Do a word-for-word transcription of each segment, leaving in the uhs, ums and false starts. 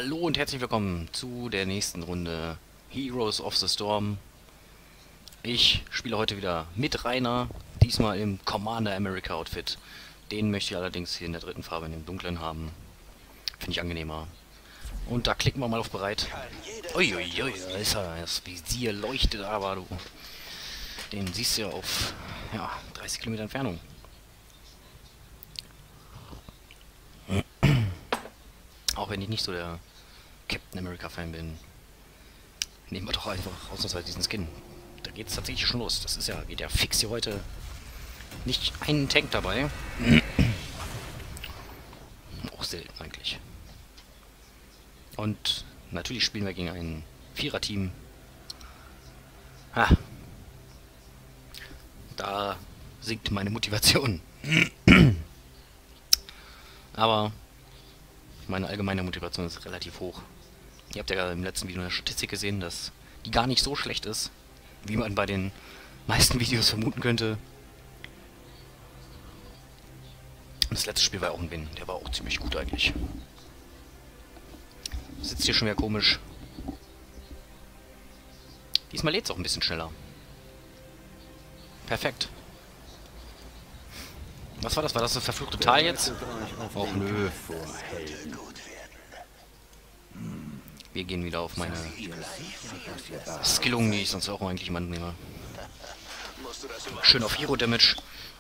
Hallo und herzlich willkommen zu der nächsten Runde Heroes of the Storm. Ich spiele heute wieder mit Rainer, diesmal im Commander America Outfit. Den möchte ich allerdings hier in der dritten Farbe, in dem dunklen haben. Finde ich angenehmer. Und da klicken wir mal auf bereit. Uiuiui, da ist er. Das Visier leuchtet aber, du. Den siehst du ja auf ja, dreißig Kilometer Entfernung. Auch wenn ich nicht so der Captain America Fan bin, nehmen wir doch einfach ausnahmsweise diesen Skin. Da geht es tatsächlich schon los. Das ist ja, geht ja fix hier heute. Nicht ein Tank dabei. Auch selten eigentlich. Und natürlich spielen wir gegen ein Vierer-Team. Ha. Da sinkt meine Motivation. Aber meine allgemeine Motivation ist relativ hoch. Ihr habt ja im letzten Video eine Statistik gesehen, dass die gar nicht so schlecht ist, wie man bei den meisten Videos vermuten könnte. Und das letzte Spiel war auch ein Win. Der war auch ziemlich gut eigentlich. Sitzt hier schon wieder komisch. Diesmal lädt es auch ein bisschen schneller. Perfekt. Was war das? War das das verfluchte Tal jetzt? Och nö. Wir gehen wieder auf meine Skillung, die ich sonst auch eigentlich jemanden nehme. Schön auf Hero Damage.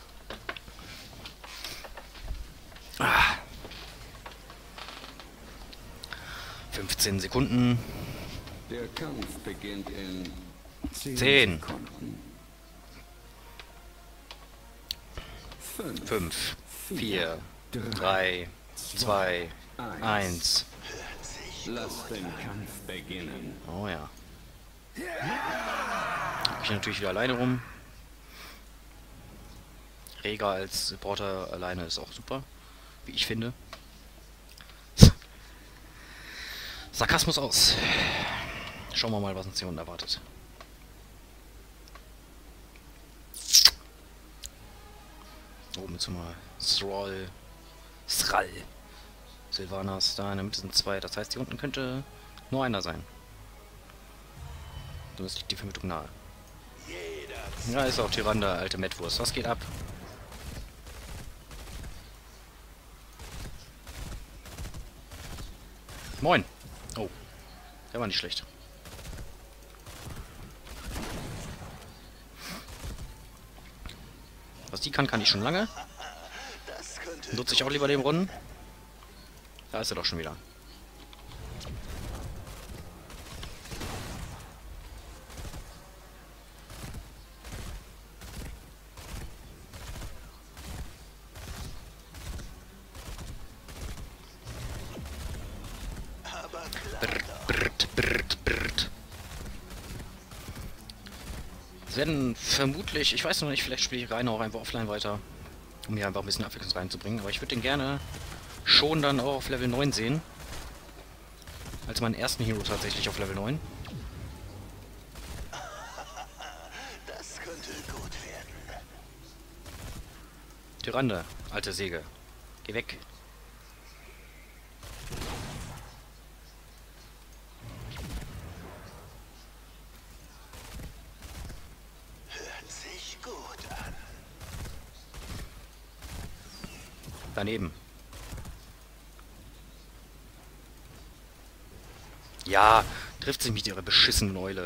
Ah. fünfzehn Sekunden. Der Kampf beginnt in zehn. fünf, fünf, vier, drei, zwei, eins. Lass den Kampf beginnen. Oh ja. Ich natürlich wieder alleine rum. Rega als Supporter alleine ist auch super, wie ich finde. Sarkasmus aus. Schauen wir mal, was uns hier unten erwartet. Oben jetzt mal Thrall. Thrall. Sylvanas, da in der Mitte sind zwei. Das heißt, hier unten könnte nur einer sein. Zumindest liegt die Vermutung nahe. Ja, ist auch Tyrande, alte Mettwurst. Was geht ab? Moin. Oh. Der war nicht schlecht. Was die kann, kann ich schon lange. Nutze ich auch lieber den Brunnen. Da ist er doch schon wieder. Brrt, brrt, brrt, brrt. Es werden vermutlich, ich weiß noch nicht, vielleicht spiele ich Rainer auch einfach offline weiter, um hier einfach ein bisschen Abwechslung reinzubringen. Aber ich würde den gerne schon dann auch auf Level neun sehen. Als meinen ersten Hero tatsächlich auf Level neun. Das könnte gut werden. Tyrande, alte Säge. Geh weg. Hört sich gut an. Daneben. Ja, trifft sich mit ihrer beschissenen Eule.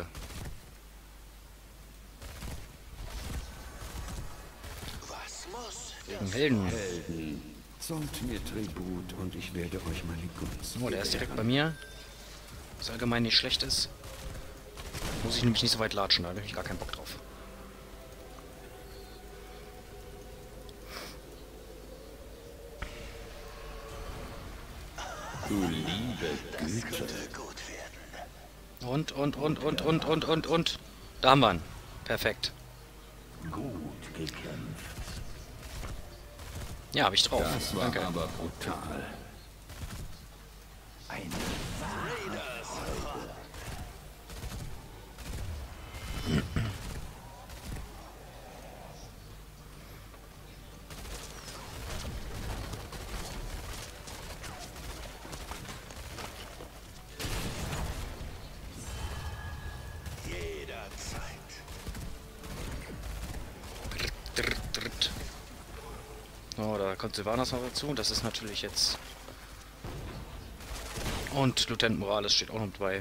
Was muss? Wegen Helden. Helden, zollt mir Tribut und ich werde euch meine Gunst. Oh, der ist direkt bei mir. Was allgemein nicht schlecht ist. Muss ich nämlich nicht so weit latschen, da habe ich gar keinen Bock drauf. Du liebe Güte. Könnte gut werden. Und, und, und, und, und, und, und, und. Da haben wir ihn. Perfekt. Gut gekämpft. Ja, habe ich drauf. Das war Danke. aber brutal. Eine Zeit. Dritt, dritt, dritt. Oh, da kommt Sylvanas noch dazu. Das ist natürlich jetzt... Und Lieutenant Morales steht auch noch dabei.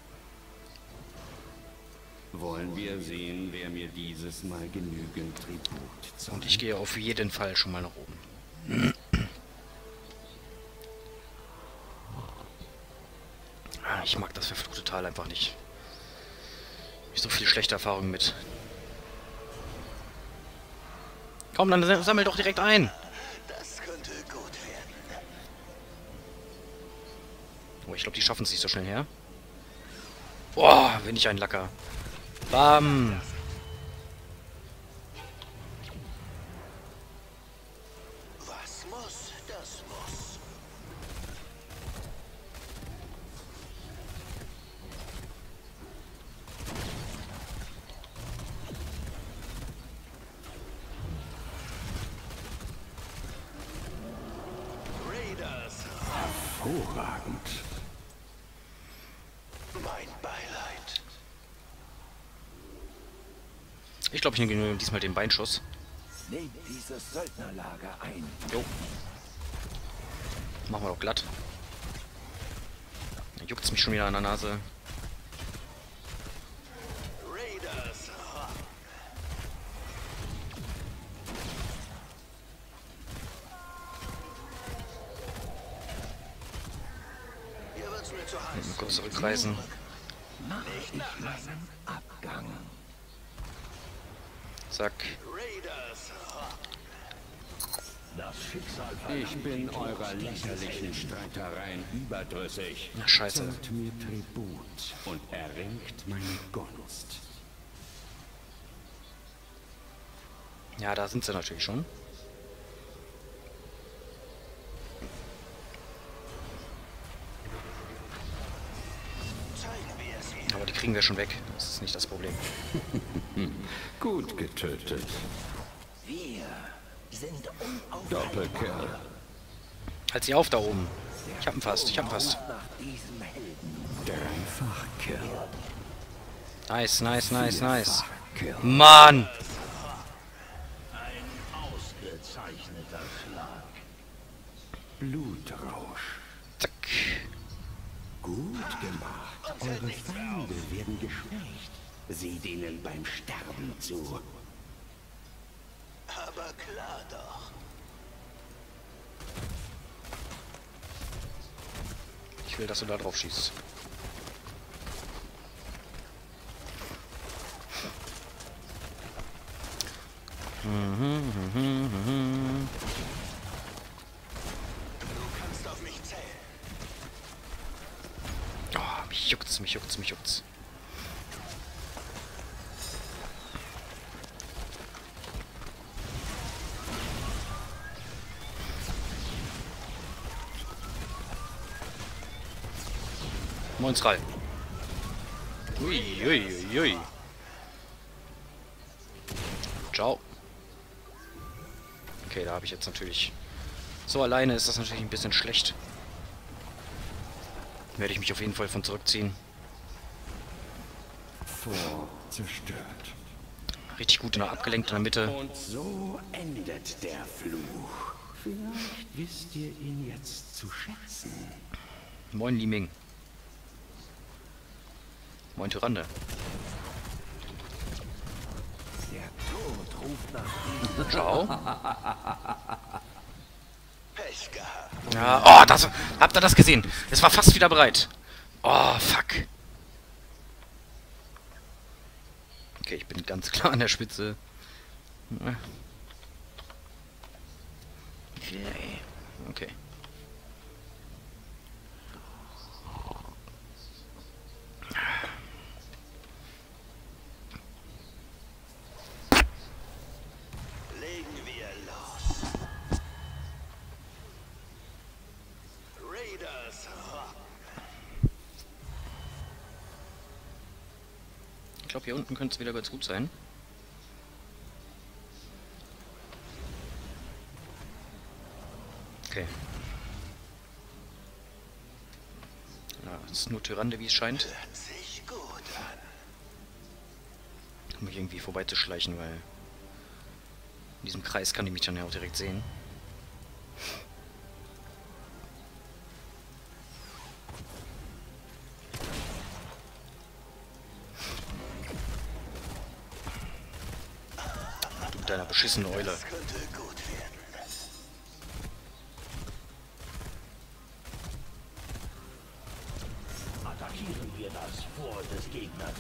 Wollen wir sehen, wer mir dieses Mal genügend Tribut zahlt. Und ich gehe auf jeden Fall schon mal nach oben. Ah, ich mag das verfluchte Tal einfach nicht. Ich habe so viel schlechte Erfahrungen mit. Komm, dann sammel doch direkt ein. Das könnte gut werden. Oh, ich glaube, die schaffen es nicht so schnell her. Boah, bin ich ein Lacker. Bam. Was muss, das muss. Raiders, Hervorragend. mein Beileid. Ich glaube, ich nehme diesmal den Beinschuss. Nehmt dieses Söldnerlager ein. Jo. Machen wir doch glatt. Da juckt's mich schon wieder an der Nase. Raiders, hier wird's mir zu heiß. Mal kurz zurückreisen. Abgang. Zack. Raiders, Das Schicksal Ich bin eurer lächerlichen Streitereien überdrüssig. Na, scheiße. Zahlt mir Tribut und erringt meine Gunst. Ja, da sind sie natürlich schon. zeigen wir sie. Aber die kriegen wir schon weg. Das ist nicht das Problem. Gut getötet. Wir sind unaufhaltbar Doppelkill. Halt sie auf da oben. Ich hab ihn fast. Ich hab ihn fast. nach diesem Helden. Dreifach-Kill. Nice, nice, nice, nice. Kill. Mann! Ausgezeichneter Schlag. Blutrausch. Zack. Gut gemacht. Eure Feinde werden geschwächt. Seht ihnen beim Sterben zu. Aber klar doch. Ich will, dass du da drauf schießt. Mhm, mhm, mhm. Du kannst auf mich zählen. Oh, mich juckt's, mich juckt's, mich juckt's. Moins rein. Ui, ui, ui, ui. Ciao. Okay, da habe ich jetzt natürlich... So alleine ist das natürlich ein bisschen schlecht. Werde ich mich auf jeden Fall von zurückziehen. Vor zerstört. Richtig gut in der abgelenkt in der Mitte. Und so endet der Fluch. Vielleicht wisst ihr ihn jetzt zu schätzen. Moin Liming. Moin Tyrande. Der Tod ruft nach Ciao. Pech gehabt. Ja, oh, das, habt ihr das gesehen? Es war fast wieder bereit. Oh, fuck. Okay, ich bin ganz klar an der Spitze. Okay. Okay. Legen wir los. Raiders, Ich glaube, hier unten könnte es wieder ganz gut sein. Okay. Ja, es ist nur Tyrande, wie es scheint. hört sich gut an. Um mich irgendwie vorbeizuschleichen, weil in diesem Kreis kann ich mich dann ja auch direkt sehen. Du mit deiner beschissenen Eule. Das könnte gut werden. Attackieren wir das Vor des Gegners.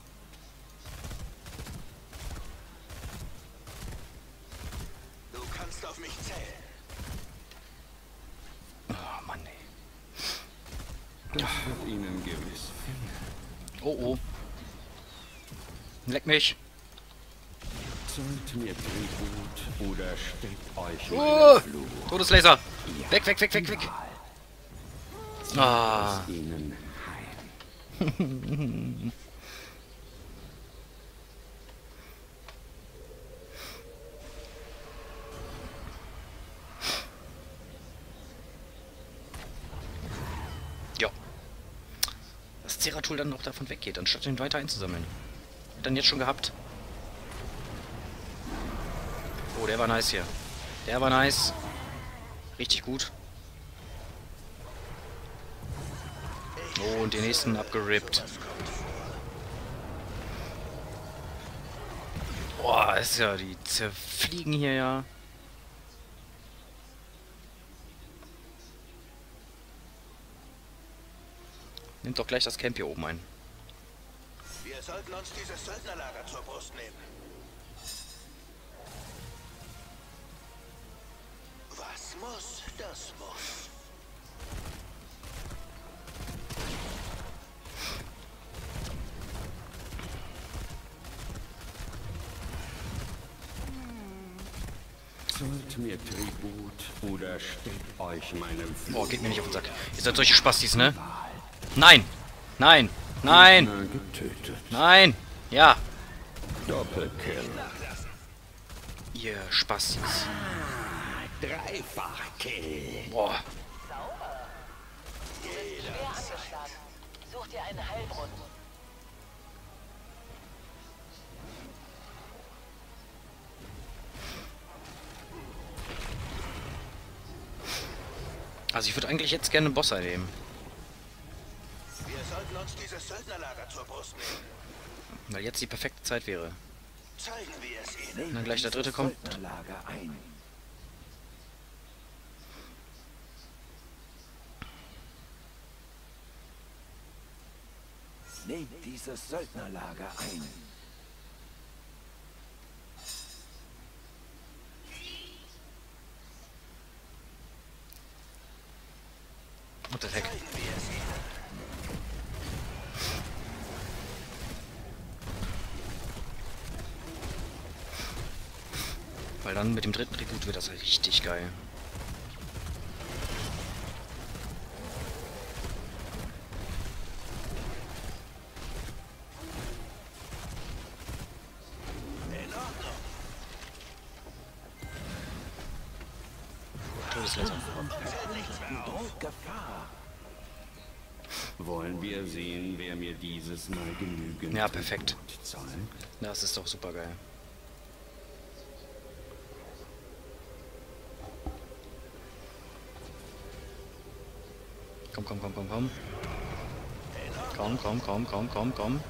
Du kannst auf mich zählen. Oh Mann, ey. Das wird Ihnen gewiss. Oh oh. Leck mich. Zollt mir Tribut oder steckt euch Oh, meinen Fluch. Todeslaser. Weg, weg, weg, weg, weg. Ah. Aus Ihnen heim. Ja. Das Zeratul dann noch davon weggeht, anstatt ihn weiter einzusammeln. Dann jetzt schon gehabt. Oh, der war nice hier. Der war nice. Richtig gut. Oh, und den nächsten abgerippt. Boah, ist ja, die zerfliegen hier ja. Nimmt doch gleich das Camp hier oben ein. Wir sollten uns dieses Söldnerlager zur Brust nehmen. Was muss, das muss. Zollt mir Tribut oder steckt euch meinem Fluch. Boah, geht mir nicht auf den Sack. Ihr seid solche Spastis, ne? Nein! Nein! Nein! Gegner getötet. Nein! Ja! Doppelkill. Ihr Spastis. Dreifachkill. Boah. Schwer angeschlagen. Such dir einen Heilbrunnen. Also ich würde eigentlich jetzt gerne einen Boss einnehmen. Wir sollten uns dieses Söldnerlager zur Brust nehmen. Weil jetzt die perfekte Zeit wäre. Zeigen wir es ihnen. Wenn dann gleich der dritte kommt. Söldnerlager ein. Nehmt dieses Söldnerlager ein. Und das Heck. Zeigen wir es ihnen. Weil dann mit dem dritten Tribut wird das halt richtig geil. In Ordnung. Todeslaser. Droht Gefahr. Wollen wir sehen, wer mir dieses Mal genügend Ja, perfekt. Tribut zahlt? Das ist doch super geil. Komm, komm, komm, komm, komm. Komm, komm, komm, komm, komm, komm.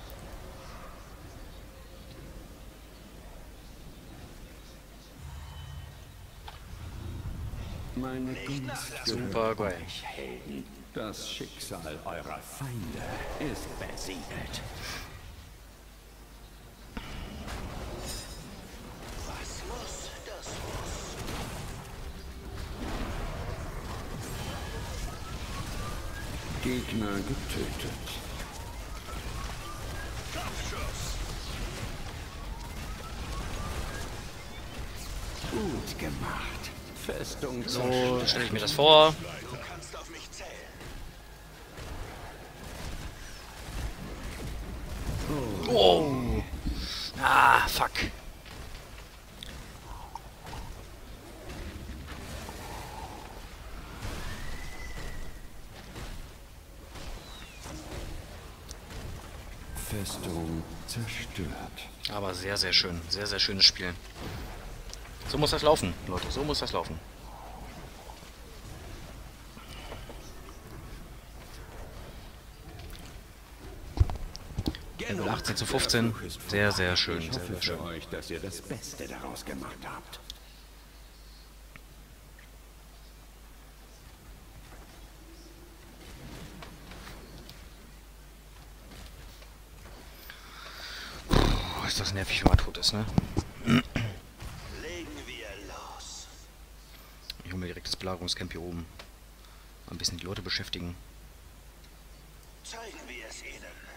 Meine Gunst Super geil. euch, Helden. Das Schicksal eurer Feinde ist besiegelt. Was muss, das muss. Gegner getötet. Kopfschuss. Gut gemacht. Festung So stelle ich mir das vor. Du kannst auf mich zählen. Oh. Ah, fuck. Festung zerstört. Aber sehr, sehr schön. Sehr, sehr schönes Spiel. So muss das laufen, Leute. So muss das laufen. Level achtzehn zu fünfzehn. Sehr, sehr schön. Ich Sehr, hoffe sehr für schön. euch, dass ihr das Beste daraus gemacht habt. Puh, ist das nervig, wenn man tot ist, ne? Legen wir los. Ich hole mir direkt das Belagerungscamp hier oben. Mal ein bisschen die Leute beschäftigen. Zeigen wir es ihnen.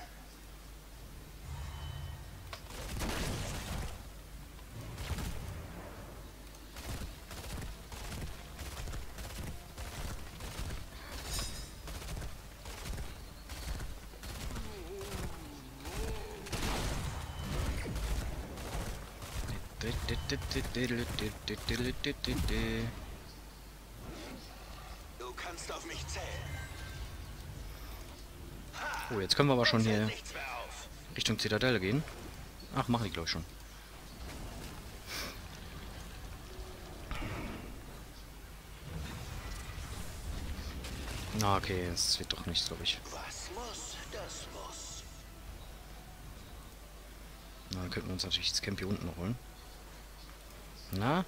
Du kannst auf mich zählen. Oh, jetzt können wir aber schon Uns hält hier nichts mehr auf. Richtung Zitadelle gehen. Ach, machen die, glaube ich, schon. Na, okay, es wird doch nichts, glaube ich. Was muss, das muss. Na, dann könnten wir uns natürlich das Camp hier unten noch holen. Na?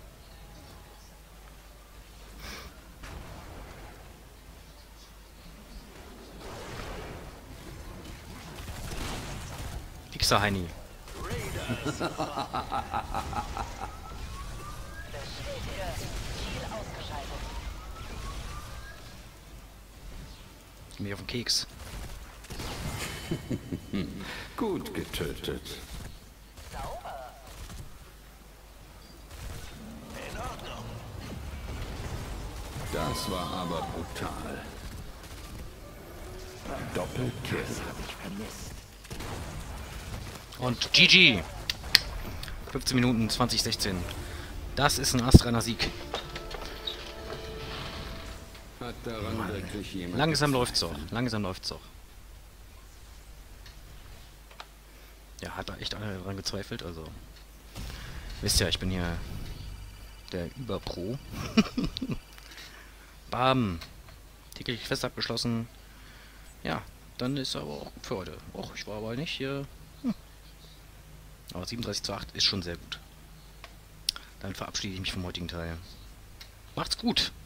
Fixer Heini. Bestätige. Ziel ausgeschaltet. Mir auf den Keks. Gut getötet. Sauber. In Ordnung. Das war aber brutal. Doppelkill. Und G G. fünfzehn Minuten, zwanzig sechzehn. Das ist ein astreiner Sieg. Hat daran wirklich jemand Langsam läuft's doch. Langsam läuft's doch. Ja, hat da echt einer dran gezweifelt, also. Wisst ja, ich bin hier der Überpro. Bam. Täglich fest abgeschlossen. Ja, dann ist aber auch für heute. Och, ich war aber nicht hier. Hm. Aber siebenunddreißig zu acht ist schon sehr gut. Dann verabschiede ich mich vom heutigen Teil. Macht's gut!